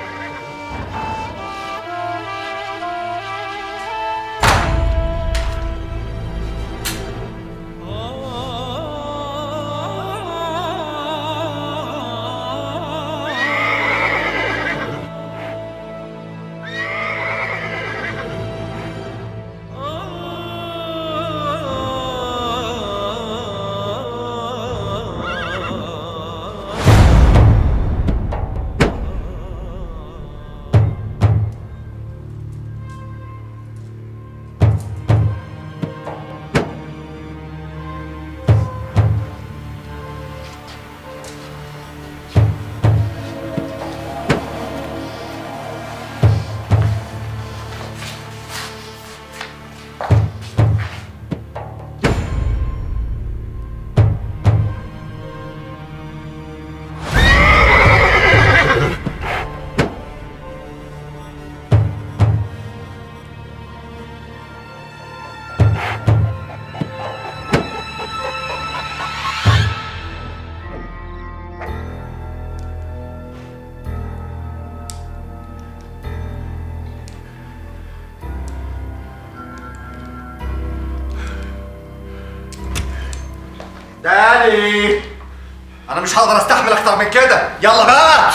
Speaker 16: داني انا مش هقدر استحمل اكتر من كده، يلا بقى.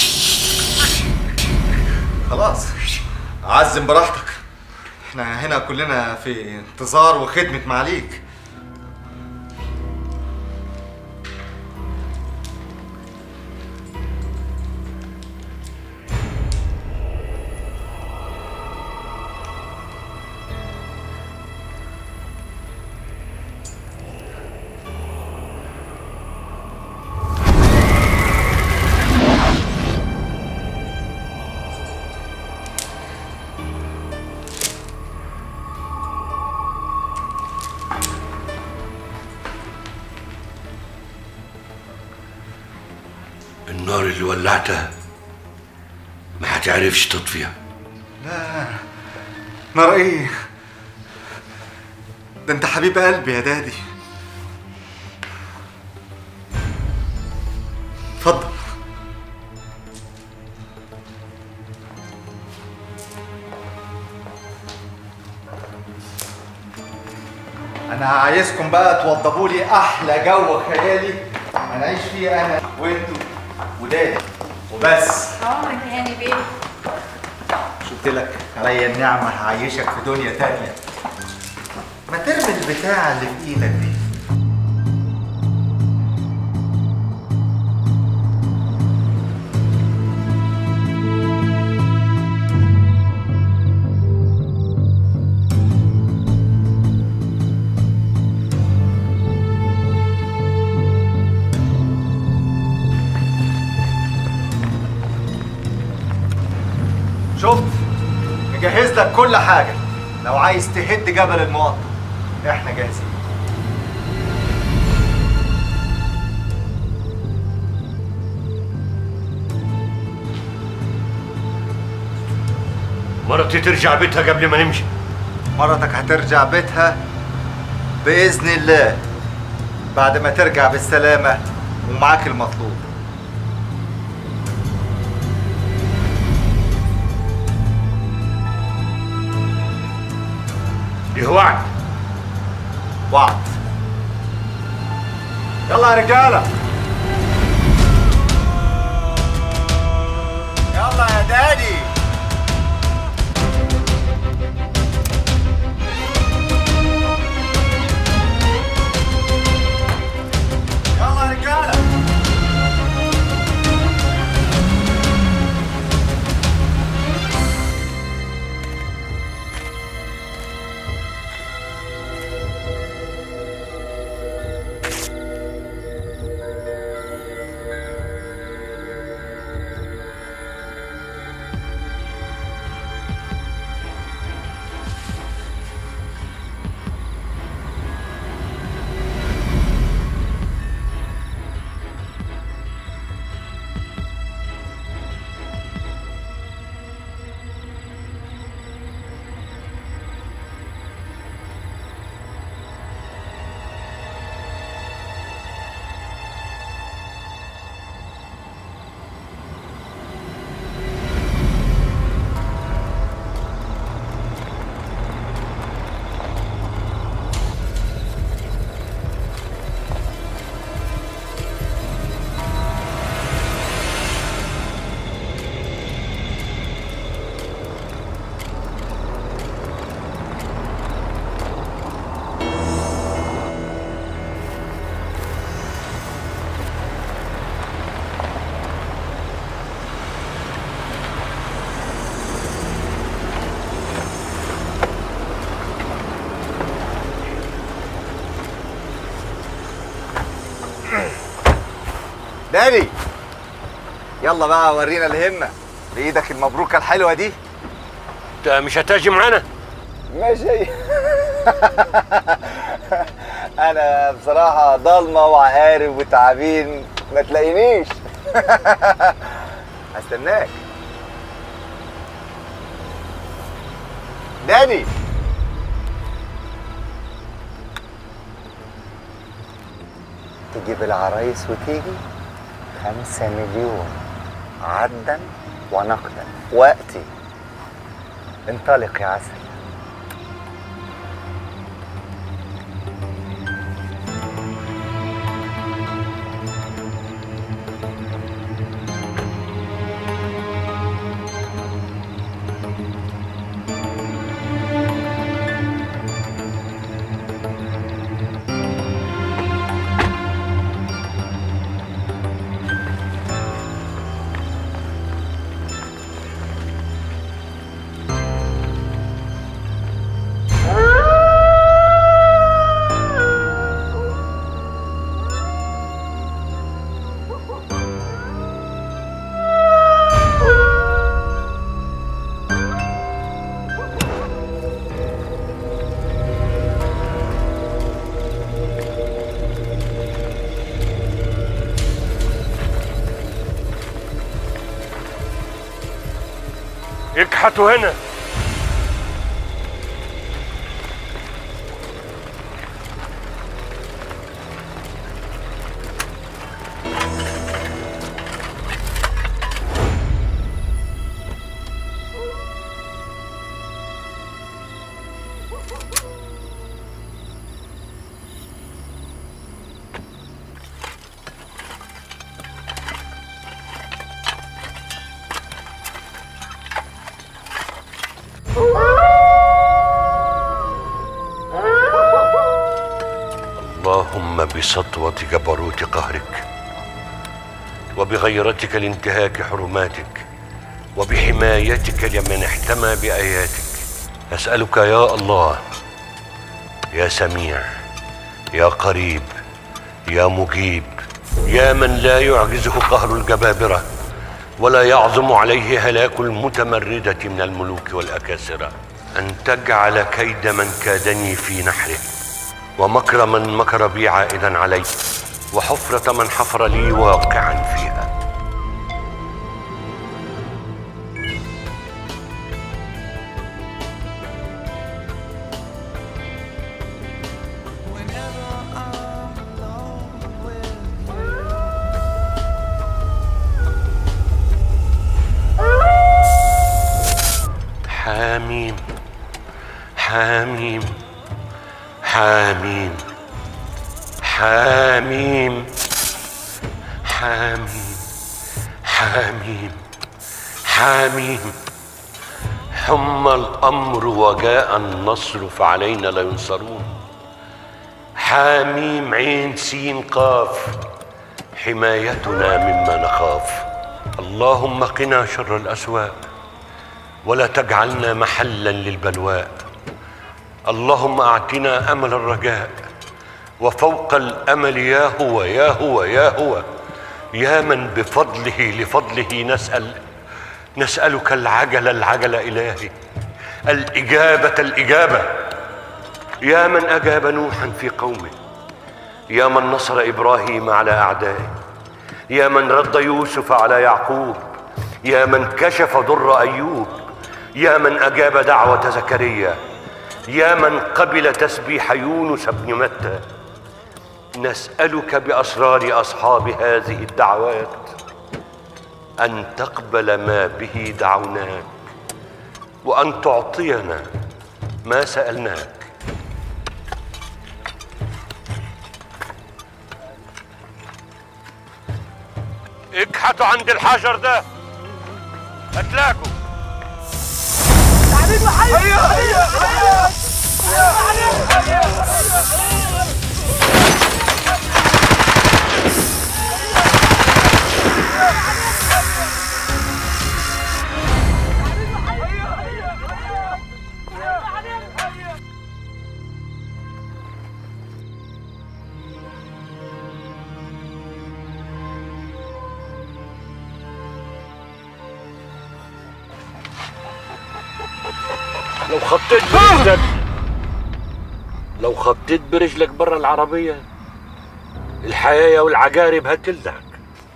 Speaker 16: خلاص عزم براحتك، احنا هنا كلنا في انتظار وخدمة معاليك.
Speaker 1: النار اللي ولعتها ما هتعرفش تطفيها.
Speaker 16: لا نار ايه؟ ده انت حبيب قلبي يا دادي. اتفضل. انا عايزكم بقى توضبوا لي احلى جو خيالي هنعيش فيه انا وانتوا ودادي وبس.
Speaker 17: عمرك يا هاني بيه.
Speaker 16: شفت لك عليا النعمة هعيشك في دنيا تانية. ما ترمي البتاعة اللي في ايدك دي. شفت؟ مجهز لك كل حاجة، لو عايز تهد جبل المقطم احنا جاهزين.
Speaker 1: مرتي ترجع بيتها قبل ما نمشي.
Speaker 16: مرتك هترجع بيتها بإذن الله بعد ما ترجع بالسلامة ومعاك المطلوب.
Speaker 1: دي وعد.
Speaker 16: وعد. يلا يا رجالة، يلا يا دادي. يلا يا رجالة. داني يلا بقى ورينا الهمة بإيدك المبروكة الحلوة دي.
Speaker 1: انت مش هتاجي معانا؟
Speaker 16: ماشي. أنا بصراحة ضلمة وعقارب وتعابين ما تلاقينيش. هستناك. داني تجيب العرايس وتيجي 5 مليون عدا ونقدا وقتي. انطلق يا عسل.
Speaker 1: اكحتوا هنا. اللهم بسطوة جبروت قهرك وبغيرتك لانتهاك حرماتك وبحمايتك لمن احتمى بآياتك أسألك يا الله يا سميع يا قريب يا مجيب يا من لا يعجزه قهر الجبابرة ولا يعظم عليه هلاك المتمردة من الملوك والأكاسرة أن تجعل كيد من كادني في نحره ومكر من مكر بي عائدا علي وحفرة من حفر لي واقعا فيها. حاميم حاميم حاميم حاميم حاميم حاميم حاميم حم الأمر وجاء النصر فعلينا لا ينصرون. حاميم عين سين قاف حمايتنا مما نخاف. اللهم قنا شر الأسواء ولا تجعلنا محلا للبلواء. اللهم أعطنا أمل الرجاء وفوق الأمل يا هو يا هو يا هو يا من بفضله لفضله نسألك العجل العجل إلهي الإجابة الإجابة. يا من أجاب نوحا في قومه يا من نصر إبراهيم على أعدائه يا من رد يوسف على يعقوب يا من كشف ضر أيوب يا من أجاب دعوة زكريا يا من قبل تسبيح يونس بن متى. نسألك بأسرار أصحاب هذه الدعوات أن تقبل ما به دعوناك وأن تعطينا ما سألناك. اكحتوا عند الحجر ده هتلاقوا.
Speaker 4: تعبين وحي. هيا هيا هيا.
Speaker 1: لو خطيت برجلك برا العربية الحياة والعقارب هتلدعك.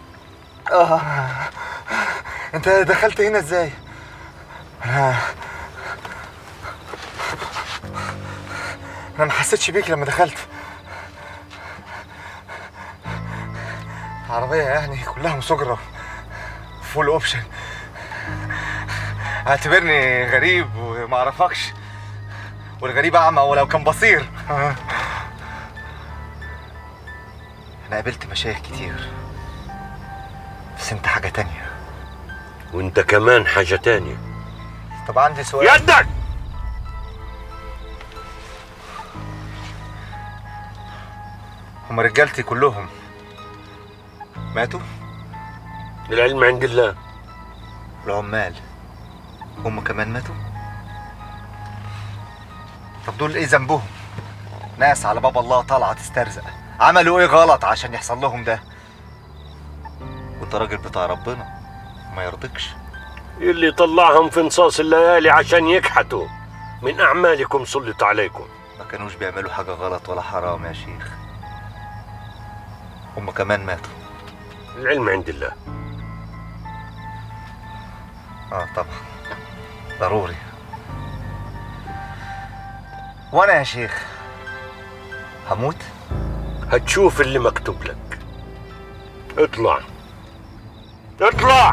Speaker 16: انت دخلت هنا ازاي؟ انا ما حسيتش بيك لما دخلت. عربية يعني كلها مسجرة، فول اوبشن. اعتبرني غريب وما اعرفكش، والغريب اعمى ولو كان بصير. انا قابلت مشايخ كتير، بس انت حاجة تانية.
Speaker 1: وانت كمان حاجة تانية.
Speaker 16: طب عندي سؤال.
Speaker 1: يدك!
Speaker 16: هما رجالتي كلهم ماتوا؟
Speaker 1: العلم عند الله.
Speaker 16: العمال هم كمان ماتوا؟ طب دول ايه ذنبهم؟ ناس على باب الله طالعه تسترزق، عملوا ايه غلط عشان يحصل لهم ده؟ وانت راجل بتاع ربنا ما يرضيكش.
Speaker 1: اللي طلعهم في نصاص الليالي عشان يكحتوا من اعمالكم سلط عليكم.
Speaker 16: ما كانوش بيعملوا حاجه غلط ولا حرام يا شيخ، هم كمان ماتوا.
Speaker 1: العلم عند الله.
Speaker 16: طبعا ضروري. وانا يا شيخ هموت؟
Speaker 1: هتشوف اللي مكتوب لك. اطلع اطلع.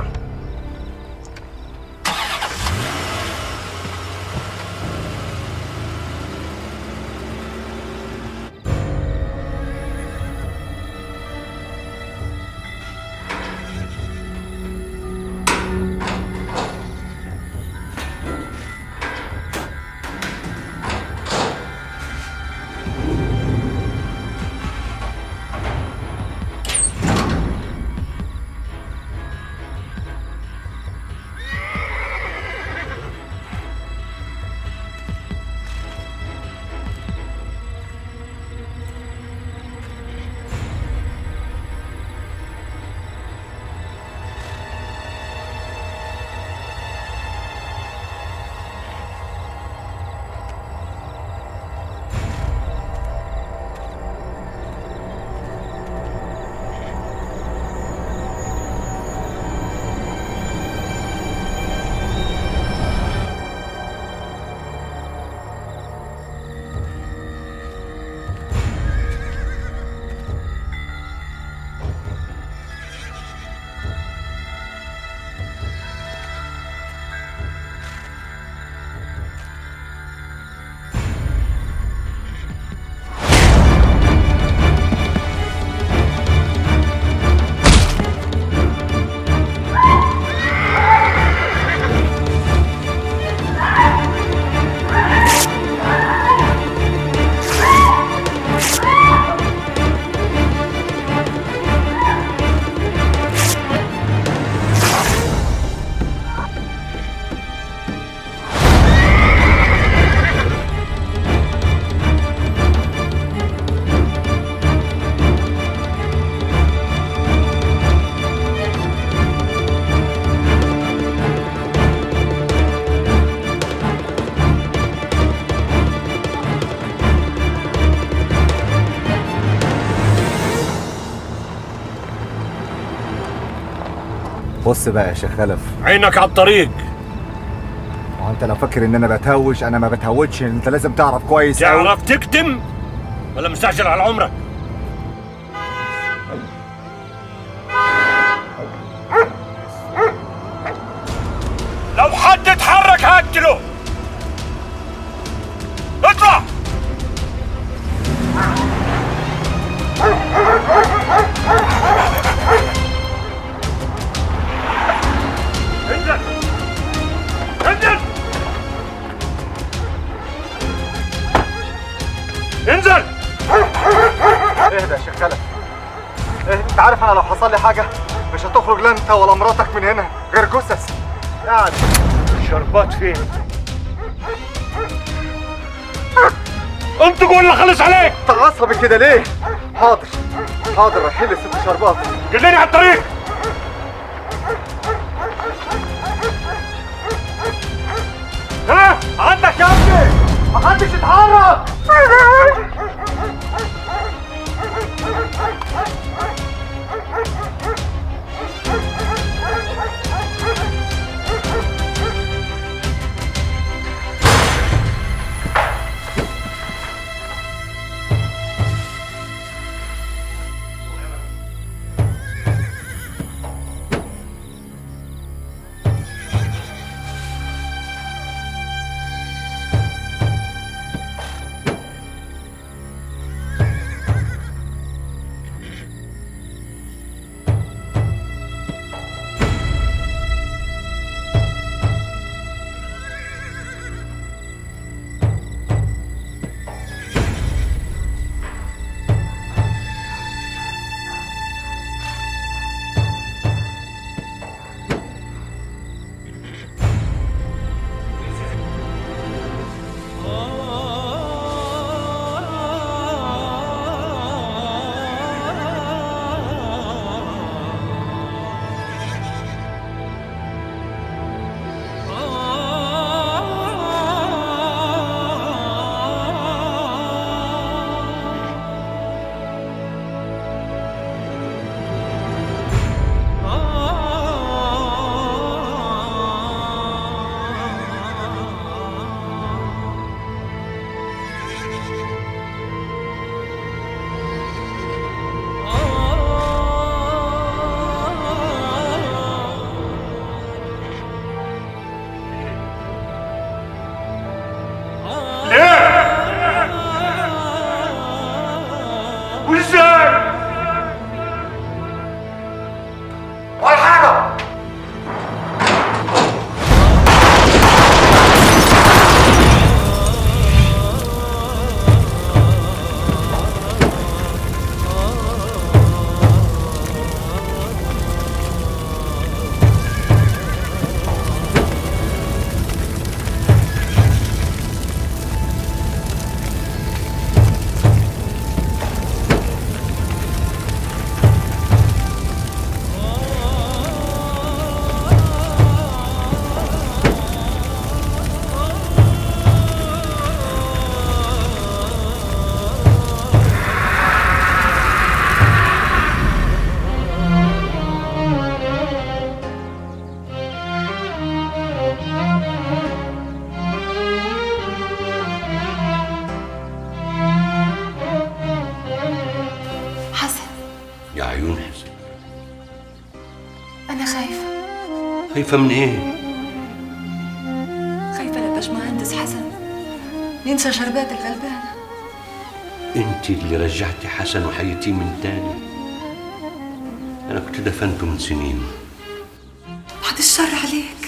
Speaker 16: بص بقى يا شيخ خلف،
Speaker 1: عينك على الطريق.
Speaker 16: هو انت لو فاكر ان انا بتهوش، انا ما بتهوتش. انت لازم تعرف كويس
Speaker 1: تعرف تكتم ولا مستعجل على عمرك؟ لو حد اتحرك هقتله. اطلع. انزل انزل انزل.
Speaker 16: اهدى يا شيخ خلف، انت عارف انا لو حصل لي حاجه مش هتخرج لا انت ولا مراتك من هنا غير جثث. يعني
Speaker 1: الشربات فين؟ انت قول لي خلص عليك.
Speaker 16: انت عصبي كده ليه؟ حاضر حاضر، رايحين لست شربات.
Speaker 1: دلني على الطريق.
Speaker 4: ها عندك يا ابني محدش يتحرك.
Speaker 1: خايفة من ايه؟
Speaker 13: خايفة للباشمهندس حسن ينسى شربات الغلبانة.
Speaker 1: انت اللي رجعتي حسن وحيتيه من تاني. انا كنت دفنته من سنين.
Speaker 13: بعد الشر عليك.